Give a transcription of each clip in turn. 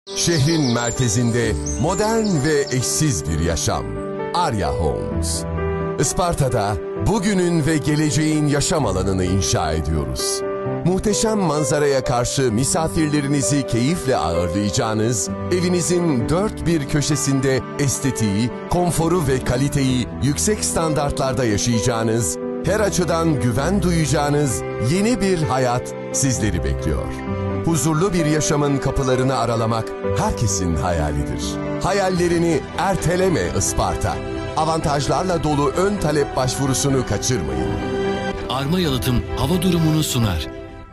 Şehrin merkezinde modern ve eşsiz bir yaşam. Arya Homes. Isparta'da bugünün ve geleceğin yaşam alanını inşa ediyoruz. Muhteşem manzaraya karşı misafirlerinizi keyifle ağırlayacağınız, evinizin dört bir köşesinde estetiği, konforu ve kaliteyi yüksek standartlarda yaşayacağınız, her açıdan güven duyacağınız yeni bir hayat sizleri bekliyor. Huzurlu bir yaşamın kapılarını aralamak herkesin hayalidir. Hayallerini erteleme Isparta. Avantajlarla dolu ön talep başvurusunu kaçırmayın. Arma Yalıtım hava durumunu sunar.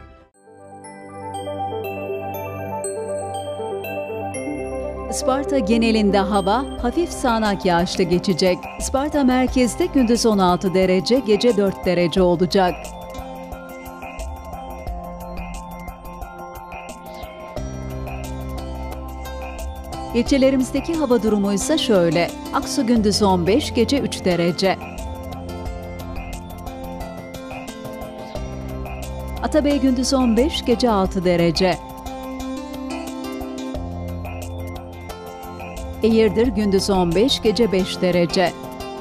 Isparta genelinde hava hafif sağanak yağışlı geçecek. Isparta merkezde gündüz 16 derece, gece 4 derece olacak. İlçelerimizdeki hava durumu ise şöyle. Aksu gündüz 15, gece 3 derece. Atabey gündüz 15, gece 6 derece. Eğirdir gündüz 15, gece 5 derece.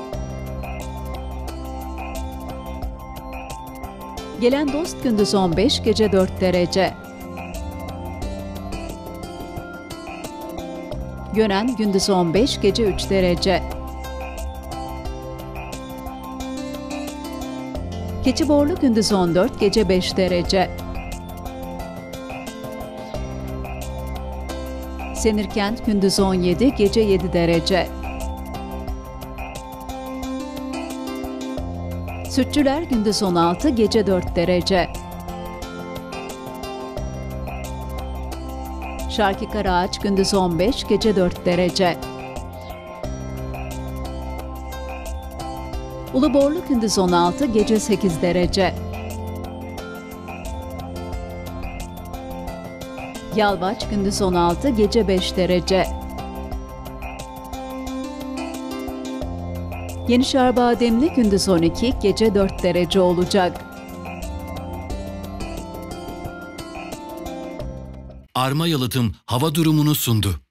Gelendost gündüz 15, gece 4 derece. Gönen gündüz 15, gece 3 derece. Keçiborlu gündüz 14, gece 5 derece. Senirkent gündüz 17, gece 7 derece. Sütçüler gündüz 16, gece 4 derece. Şarkı Karaağaç gündüz 15, gece 4 derece. Uluborlu gündüz 16, gece 8 derece. Yalvaç gündüz 16, gece 5 derece. Yenişehir-Bademli gündüz 12, gece 4 derece olacak. Arma Yalıtım hava durumunu sundu.